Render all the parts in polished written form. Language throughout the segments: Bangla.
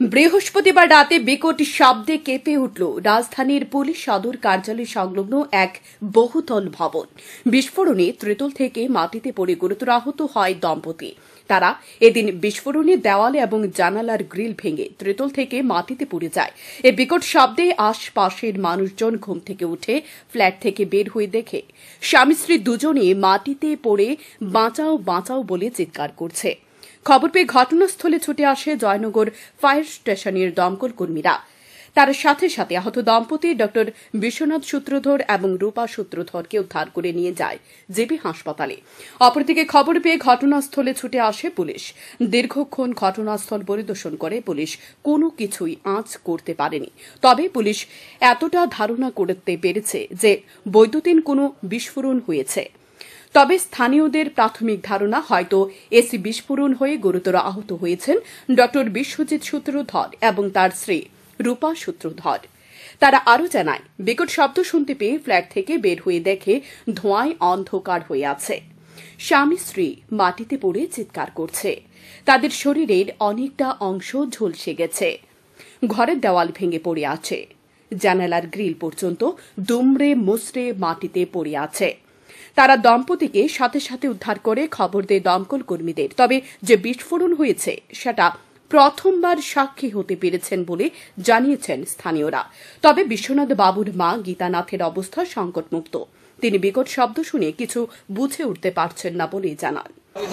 বৃহস্পতিবার রাতে বিকট শব্দে কেঁপে উঠল রাজধানীর পুলিশ সদর কার্যালয় সংলগ্ন এক বহুতল ভবন। বিস্ফোরণে ত্রিতল থেকে মাটিতে পড়ে গুরুতর আহত হয় দম্পতি। তারা এদিন বিস্ফোরণে দেওয়ালে এবং জানালার গ্রিল ভেঙে ত্রিতল থেকে মাটিতে পড়ে যায়। এই বিকট শব্দে আশপাশের মানুষজন ঘুম থেকে উঠে ফ্ল্যাট থেকে বের হয়ে দেখে স্বামী স্ত্রী দুজনে মাটিতে পড়ে বাঁচাও বাঁচাও বলে চিৎকার করছে। খবর পেয়ে ঘটনাস্থলে ছুটে আসে জয়নগর ফায়ার স্টেশনের দমকল কর্মীরা। তার সাথে সাথে আহত দম্পতি ড বিশ্বনাথ সূত্রধর এবং রূপা সূত্রধরকে উদ্ধার করে নিয়ে যায় জেবি হাসপাতালে। অপরদিকে খবর পেয়ে ঘটনাস্থলে ছুটে আসে পুলিশ। দীর্ঘক্ষণ ঘটনাস্থল পরিদর্শন করে পুলিশ কোনো কিছুই আঁচ করতে পারেনি। তবে পুলিশ এতটা ধারণা করতে পেরেছে যে বৈদ্যুতিন কোনো বিস্ফোরণ হয়েছে। তবে স্থানীয়দের প্রাথমিক ধারণা হয়তো এসি বিস্ফোরণ হয়ে গুরুতর আহত হয়েছেন ড বিশ্বজিৎ সূত্রধর এবং তার স্ত্রী রূপা সূত্রধর। তারা আরও জানায়, বিকট শব্দ শুনতে পেয়ে ফ্ল্যাট থেকে বের হয়ে দেখে ধোঁয়ায় অন্ধকার হয়ে আছে। স্বামী স্ত্রী মাটিতে পড়ে চিৎকার করছে। তাদের শরীরের অনেকটা অংশ ঝলসে গেছে। ঘরের দেওয়াল ভেঙে পড়ে আছে। জানালার গ্রিল পর্যন্ত দুমড়ে মুচড়ে মাটিতে পড়ে আছে। তারা দম্পতিকে সাথে সাথে উদ্ধার করে খবর দেয় দমকল কর্মীদের। তবে যে বিস্ফোরণ হয়েছে সেটা প্রথমবার সাক্ষী হতে পেরেছেন বলে জানিয়েছেন স্থানীয়রা। তবে বিশ্বনাথ বাবুর মা গীতানাথের অবস্থা সংকটমুক্ত। তিনি বিকট শব্দ শুনে কিছু বুঝে উঠতে পারছেন না বলে জানান।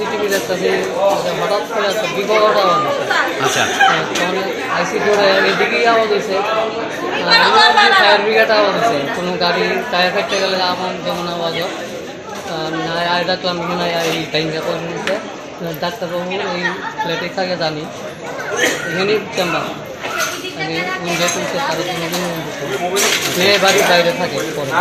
কোনো গাড়ি টায়ার ফেটে গেলে আমার যেমন আওয়াজ ডাকলাম নিচ্ছে ডাক্তারবাবু ওই ফ্ল্যাটে থাকে জানি এখানেই চেম্বার মেয়ে বাড়ির বাইরে থাকে।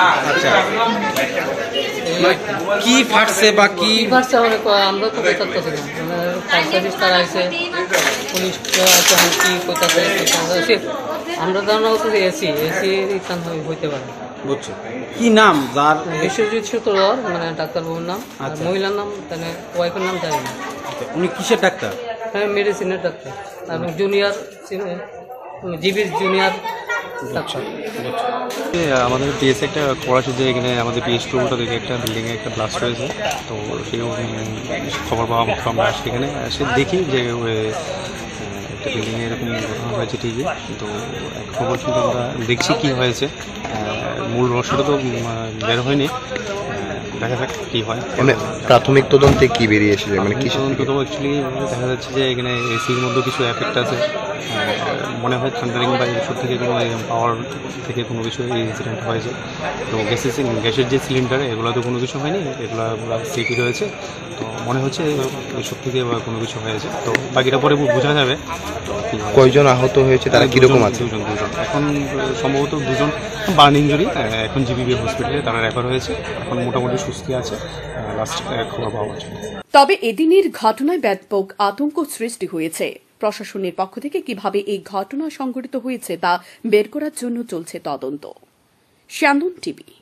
কি ফাটছে বা কি ফাটছে আমরা তো বেকার করছি না, ফায়ার সার্ভিস তারা আছে, পুলিশ কি করতেছে। আমরা ধারণা হচ্ছে এসি হইতে পারে। বুঝছো কি নাম যার? বিশ্বজিৎ সূত্রধর মানে ডাক্তারবাবুর নাম। মহিলার নাম মানে ওয়াইফের নাম জানি না। উনি কিসের ডাক্তার? হ্যাঁ, মেডিসিনের ডাক্তার এবং জুনিয়র জিবির জুনিয়র ডাক্তার। আমাদের পিএস একটা খবর আছে যে এখানে আমাদের পিএস টুটা থেকে একটা বিল্ডিংয়ে একটা ব্লাস্ট হয়েছে। তো সেই খবর পাওয়া মাত্র আমরা সেখানে এসে দেখি যে একটা বিল্ডিংয়ে এরকম ঘটনা হয়েছে ঠিকই। তো এক খবর কিন্তু আমরা দেখছি কি হয়েছে, মূল রহস্যটা তো বের হয়নি, দেখা যাক কি হয়। প্রাথমিক তদন্তে কি বেরিয়ে এসেছে? মানে কি তদন্ত তো অ্যাকচুয়ালি দেখা যাচ্ছে যে এখানে এসির মধ্যে কিছু এফেক্ট আছে, মনে হয় থান্ডারিং বা এসব থেকে কোনো পাওয়ার থেকে কোনো কিছু এই ইনসিডেন্ট হয়েছে। তো গ্যাসের যে সিলিন্ডার এগুলো তো কোনো কিছু হয়নি, এগুলো সেফই রয়েছে। তো মনে হচ্ছে এসব থেকে কোনো কিছু হয়েছে। তো বাকিটা পরে বোঝা যাবে। কয়জন আহত হয়েছে, তারা কিরকম আছে? দুজন এখন সম্ভবত দুজন বার্ন ইঞ্জুরি, এখন জিবিবি হসপিটালে তারা রেফার হয়েছে, এখন মোটামুটি সুস্থ আছে, লাস্ট খবর পাওয়া যাচ্ছে। তবে এদিনের ঘটনায় ব্যাপক আতঙ্ক সৃষ্টি হয়েছে। প্রশাসনের পক্ষ থেকে কিভাবে এই ঘটনা সংঘটিত হয়েছে তা বের করার জন্য চলছে তদন্ত। শ্যামদন টিভি।